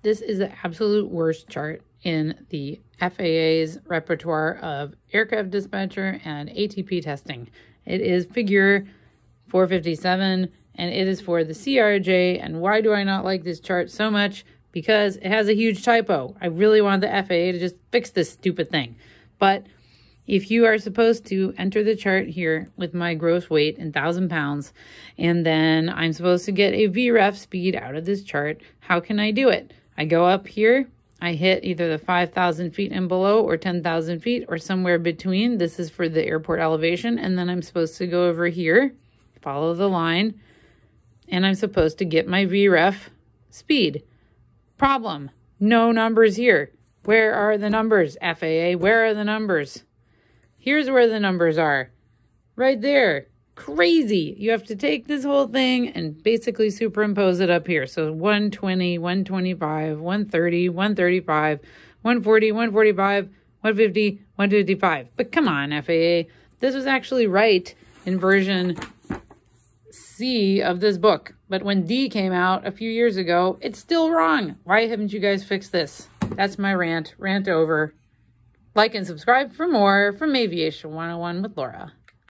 This is the absolute worst chart in the FAA's repertoire of aircraft dispatcher and ATP testing. It is figure 457, and it is for the CRJ. And why do I not like this chart so much? Because it has a huge typo. I really want the FAA to just fix this stupid thing. But if you are supposed to enter the chart here with my gross weight in 1,000 pounds, and then I'm supposed to get a Vref speed out of this chart, how can I do it? I go up here, I hit either the 5,000 feet and below or 10,000 feet or somewhere between. This is for the airport elevation. And then I'm supposed to go over here, follow the line, and I'm supposed to get my Vref speed. Problem, no numbers here. Where are the numbers, FAA? Where are the numbers? Here's where the numbers are. Right there. Crazy. You have to take this whole thing and basically superimpose it up here. So 120, 125, 130, 135, 140, 145, 150, 155. But come on, FAA. This was actually right in version C of this book. But when D came out a few years ago, it's still wrong. Why haven't you guys fixed this? That's my rant. Rant over. Like and subscribe for more from Aviation 101 with Laura.